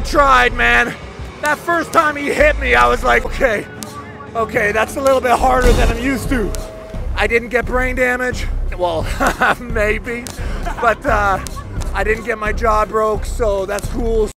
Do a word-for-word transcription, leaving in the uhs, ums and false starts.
tried, man. That first time he hit me, I was like, okay, okay, that's a little bit harder than I'm used to. I didn't get brain damage. Well, maybe, but uh, I didn't get my jaw broke, so that's cool.